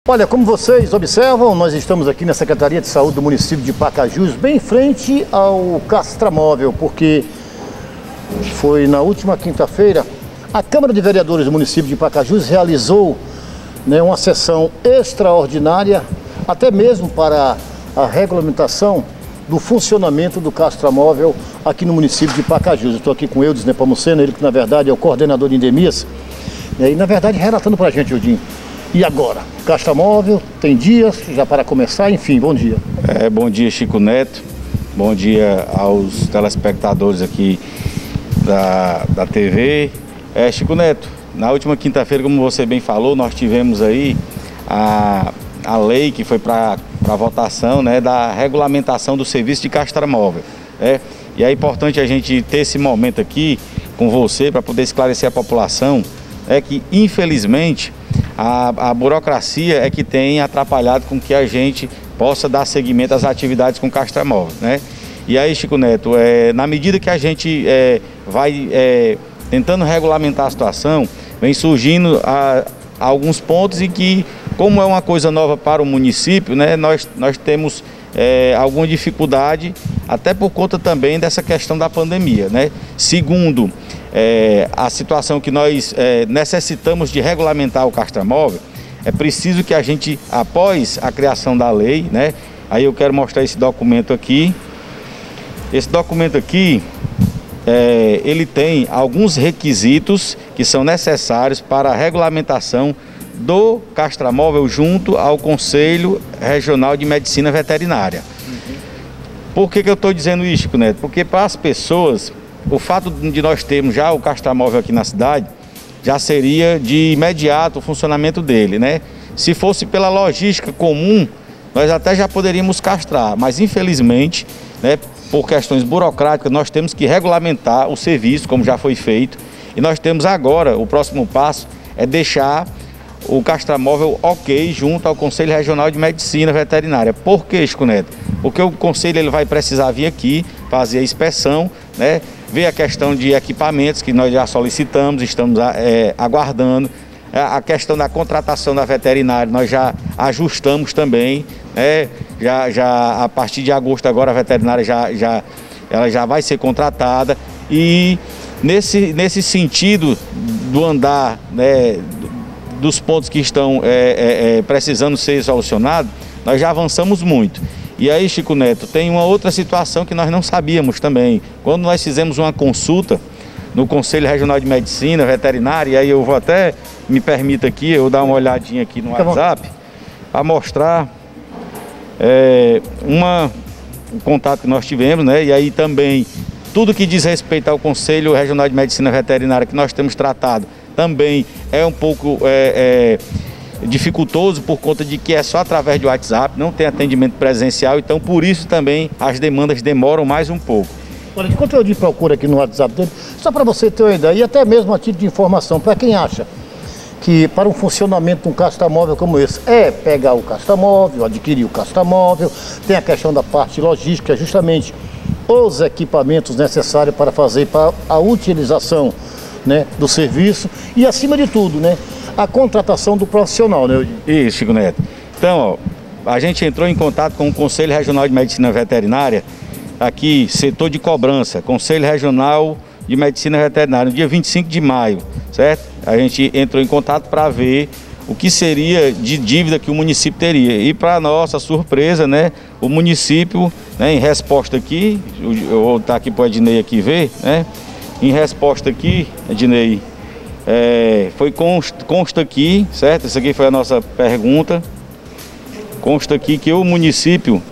Olha, como vocês observam, nós estamos aqui na Secretaria de Saúde do município de Pacajus, bem em frente ao Castramóvel, porque foi na última quinta-feira, a Câmara de Vereadores do município de Pacajus realizou uma sessão extraordinária, até mesmo para a regulamentação do funcionamento do Castramóvel aqui no município de Pacajus. Eu estou aqui com o Eudes Nepomuceno, ele que na verdade é o coordenador de endemias, e na verdade relatando para a gente, Eudinho. E agora? Castramóvel, tem dias já para começar, enfim, bom dia. Bom dia, Chico Neto, bom dia aos telespectadores aqui da TV. Chico Neto, na última quinta-feira, como você bem falou, nós tivemos aí a lei que foi para votação, da regulamentação do serviço de Castramóvel. E é importante a gente ter esse momento aqui com você para poder esclarecer a população que, infelizmente, a burocracia é que tem atrapalhado com que a gente possa dar seguimento às atividades com Castramóvel, E aí, Chico Neto, na medida que a gente vai tentando regulamentar a situação, vem surgindo alguns pontos em que, como é uma coisa nova para o município, nós temos alguma dificuldade, até por conta também dessa questão da pandemia, Segundo, a situação que nós necessitamos de regulamentar o Castramóvel, é preciso que a gente, após a criação da lei, aí eu quero mostrar esse documento aqui. Esse documento aqui, ele tem alguns requisitos que são necessários para a regulamentação do Castramóvel junto ao Conselho Regional de Medicina Veterinária. Por que eu estou dizendo isso, Chico Neto? Porque para as pessoas, o fato de nós termos já o Castramóvel aqui na cidade, já seria de imediato o funcionamento dele, Se fosse pela logística comum, nós até já poderíamos castrar, mas infelizmente, por questões burocráticas, nós temos que regulamentar o serviço, como já foi feito, e nós temos agora, o próximo passo é deixar o Castramóvel ok junto ao Conselho Regional de Medicina Veterinária. Por que, Chico Neto? Porque o Conselho ele vai precisar vir aqui, fazer a inspeção, ver a questão de equipamentos que nós já solicitamos, estamos aguardando. A questão da contratação da veterinária nós já ajustamos também, já a partir de agosto agora a veterinária ela já vai ser contratada, e nesse sentido do andar, dos pontos que estão precisando ser solucionados, nós já avançamos muito. E aí, Chico Neto, tem uma outra situação que nós não sabíamos também. Quando nós fizemos uma consulta no Conselho Regional de Medicina Veterinária, e aí eu vou até, me permita aqui, eu dar uma olhadinha aqui no WhatsApp, para mostrar um contato que nós tivemos, E aí também, tudo que diz respeito ao Conselho Regional de Medicina Veterinária que nós temos tratado, também é um pouco dificultoso por conta de que é só através de WhatsApp, não tem atendimento presencial, então por isso também as demandas demoram mais um pouco. Olha, enquanto eu procuro aqui no WhatsApp dele, só para você ter uma ideia, e até mesmo a título de informação, para quem acha que para um funcionamento de um Castramóvel como esse pegar o Castramóvel, adquirir o Castramóvel, tem a questão da parte logística, justamente os equipamentos necessários para fazer para a utilização do serviço e, acima de tudo, a contratação do profissional, Isso, Chico Neto. Então, a gente entrou em contato com o Conselho Regional de Medicina Veterinária, aqui, setor de cobrança, Conselho Regional de Medicina Veterinária, no dia 25 de maio, certo? A gente entrou em contato para ver o que seria de dívida que o município teria. E, para nossa surpresa, o município, em resposta aqui, eu vou estar aqui para o Ednei aqui ver, Em resposta aqui, Ednei, consta aqui, certo? Essa aqui foi a nossa pergunta. Consta aqui que o município,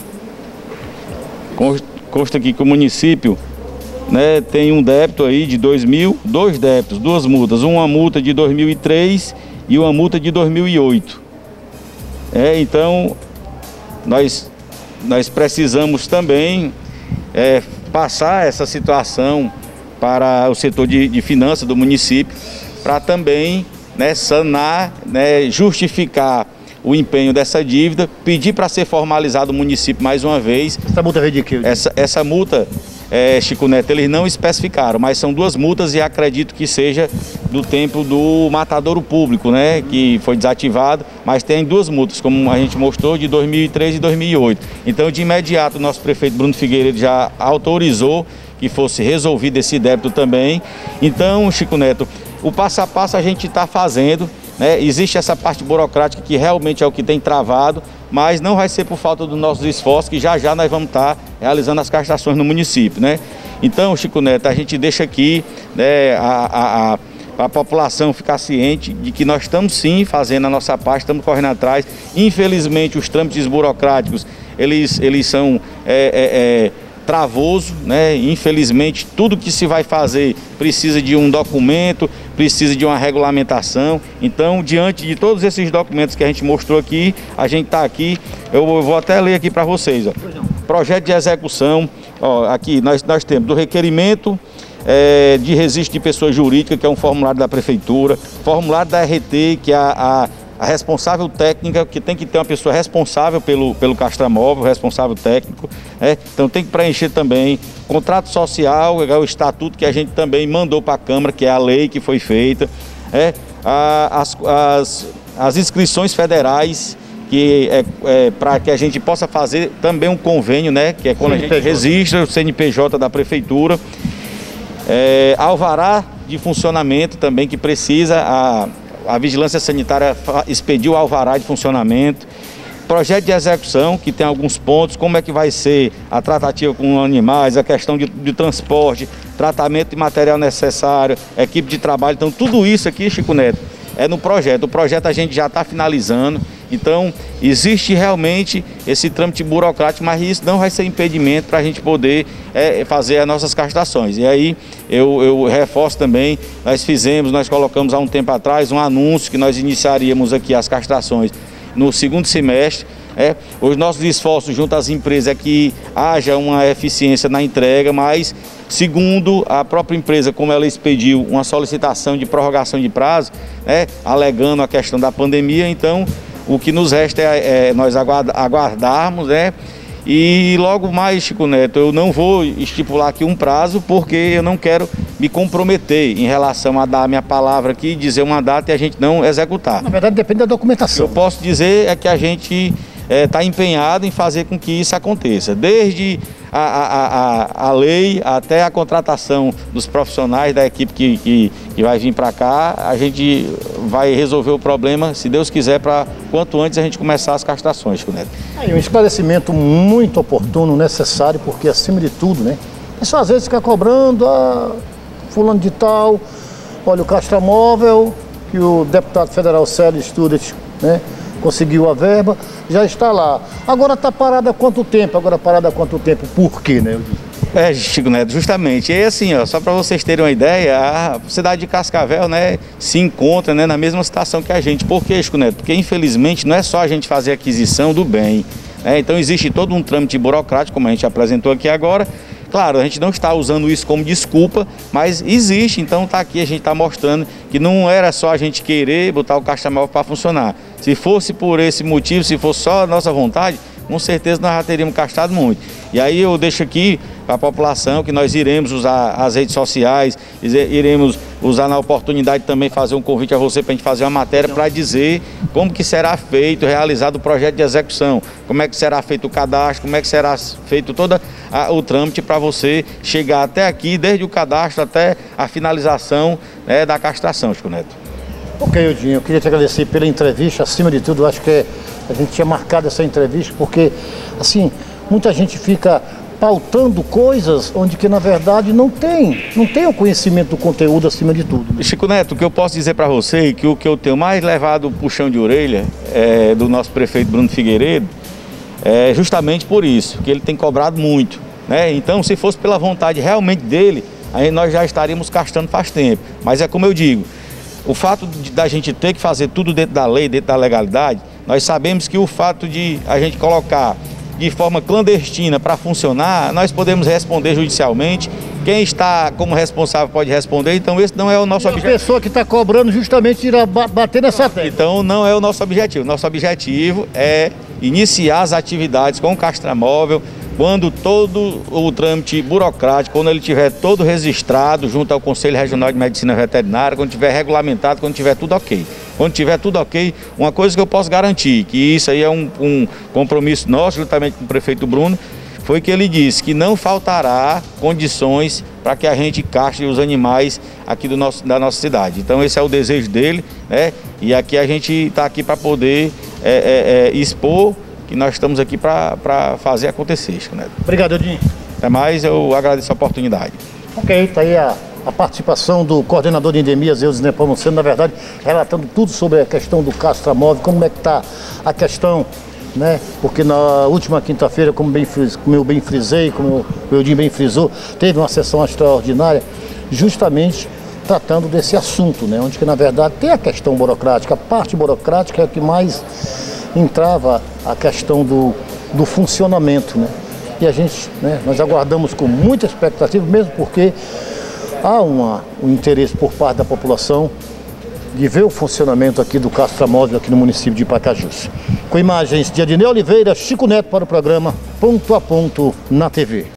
tem um débito aí de 2.000, dois débitos, duas multas, uma multa de 2003 e uma multa de 2008. Então, nós precisamos também passar essa situação para o setor de finanças do município, para também sanar, justificar o empenho dessa dívida, pedir para ser formalizado o município mais uma vez. Essa multa veio de quê? Essa multa Chico Neto, eles não especificaram, mas são 2 multas e acredito que seja do tempo do matadouro público, né, que foi desativado, mas tem 2 multas, como a gente mostrou, de 2003 e 2008. Então, de imediato, o nosso prefeito Bruno Figueiredo já autorizou que fosse resolvido esse débito também. Então, Chico Neto, o passo a passo a gente está fazendo, né? Existe essa parte burocrática que realmente é o que tem travado, mas não vai ser por falta dos nossos esforços, que já nós vamos estar realizando as castrações no município, né? Então, Chico Neto, a gente deixa aqui, né, a população ficar ciente de que nós estamos sim fazendo a nossa parte, estamos correndo atrás. Infelizmente, os trâmites burocráticos, eles são travoso, né? Infelizmente, tudo que se vai fazer precisa de um documento, precisa de uma regulamentação. Então, diante de todos esses documentos que a gente mostrou aqui, a gente está aqui, eu vou até ler aqui para vocês, ó. Projeto de execução, ó, aqui nós temos do requerimento de registro de pessoa jurídica, que é um formulário da prefeitura, formulário da RT, que é a responsável técnica, que tem que ter uma pessoa responsável pelo castramóvel, responsável técnico, então tem que preencher também contrato social, é o estatuto que a gente também mandou para a Câmara, que é a lei que foi feita, as inscrições federais, que para que a gente possa fazer também um convênio, né, que é quando a gente registra o CNPJ da prefeitura, alvará de funcionamento também, que precisa a Vigilância Sanitária expediu o alvará de funcionamento, projeto de execução, que tem alguns pontos, como é que vai ser a tratativa com animais, a questão de transporte, tratamento de material necessário, equipe de trabalho. Então, tudo isso aqui, Chico Neto, é no projeto. O projeto a gente já está finalizando, então existe realmente esse trâmite burocrático, mas isso não vai ser impedimento para a gente poder fazer as nossas castrações. E aí eu reforço também, nós colocamos há um tempo atrás um anúncio que nós iniciaríamos aqui as castrações no 2º semestre. Os nossos esforços junto às empresas é que haja uma eficiência na entrega, mas segundo a própria empresa, como ela expediu uma solicitação de prorrogação de prazo, alegando a questão da pandemia, então o que nos resta é nós aguardarmos, e logo mais, Chico Neto, eu não vou estipular aqui um prazo, porque eu não quero me comprometer em relação a dar a minha palavra aqui, dizer uma data e a gente não executar. Na verdade, depende da documentação. Eu posso dizer que a gente está empenhado em fazer com que isso aconteça, desde a lei até a contratação dos profissionais da equipe que vai vir para cá. A gente vai resolver o problema, se Deus quiser, para quanto antes a gente começar as castrações, Chico Neto. Um esclarecimento muito oportuno, necessário, porque acima de tudo, né? É só às vezes ficar cobrando, fulano de tal, olha o castramóvel, que o deputado federal Célio Student, né, conseguiu a verba, já está lá. Agora está parada há quanto tempo? Por quê, né? Chico Neto, justamente. E assim, ó, só para vocês terem uma ideia, a cidade de Cascavel, né, se encontra, né, na mesma situação que a gente. Por quê, Chico Neto? Porque infelizmente não é só a gente fazer aquisição do bem, então existe todo um trâmite burocrático, como a gente apresentou aqui agora. Claro, a gente não está usando isso como desculpa, mas existe, então está aqui, a gente está mostrando que não era só a gente querer botar o castramóvel para funcionar. Se fosse por esse motivo, se fosse só a nossa vontade, com certeza nós já teríamos castrado muito. E aí eu deixo aqui para a população que nós iremos usar as redes sociais, iremos usar na oportunidade também fazer um convite a você para a gente fazer uma matéria para dizer como que será feito, realizado o projeto de execução, como é que será feito o cadastro, como é que será feito todo o trâmite para você chegar até aqui, desde o cadastro até a finalização, né, da castração, Chico Neto. Ok, Eudinho, eu queria te agradecer pela entrevista. Acima de tudo, eu acho que a gente tinha marcado essa entrevista porque, assim, muita gente fica pautando coisas onde que, na verdade, não tem o conhecimento do conteúdo acima de tudo. Né? Chico Neto, o que eu posso dizer para você é que o que eu tenho mais levado o puxão de orelha do nosso prefeito Bruno Figueiredo é justamente por isso, que ele tem cobrado muito, né? Então, se fosse pela vontade realmente dele, aí nós já estaríamos castrando faz tempo. Mas é como eu digo, o fato da gente ter que fazer tudo dentro da lei, dentro da legalidade, nós sabemos que o fato de a gente colocar de forma clandestina para funcionar, nós podemos responder judicialmente. Quem está como responsável pode responder, então esse não é o nosso objetivo. A pessoa que está cobrando justamente irá bater nessa tecla. Então não é o nosso objetivo. Nosso objetivo é iniciar as atividades com o castramóvel, quando todo o trâmite burocrático, quando ele tiver todo registrado junto ao Conselho Regional de Medicina Veterinária, quando tiver regulamentado, quando tiver tudo ok. Quando tiver tudo ok, uma coisa que eu posso garantir, que isso aí é um compromisso nosso, juntamente com o prefeito Bruno, foi que ele disse que não faltará condições para que a gente castre os animais aqui da nossa cidade. Então esse é o desejo dele, né? E aqui a gente está aqui para poder expor que nós estamos aqui para fazer acontecer, Chico Neto. Obrigado, Edinho. Até mais, eu agradeço a oportunidade. Ok, está aí a participação do coordenador de endemias, Eudes Nepomuceno, na verdade, relatando tudo sobre a questão do castramóvel, como é que está a questão, né? Porque na última quinta-feira, como eu bem frisei, como o Eudinho bem frisou, teve uma sessão extraordinária, justamente tratando desse assunto, né? Onde que na verdade tem a questão burocrática, a parte burocrática é a que mais entrava a questão do funcionamento, né? E a gente, né, nós aguardamos com muita expectativa, mesmo porque há um interesse por parte da população de ver o funcionamento aqui do castramóvel aqui no município de Pacajus. Com imagens de Adinei Oliveira, Chico Neto para o programa Ponto a Ponto na TV.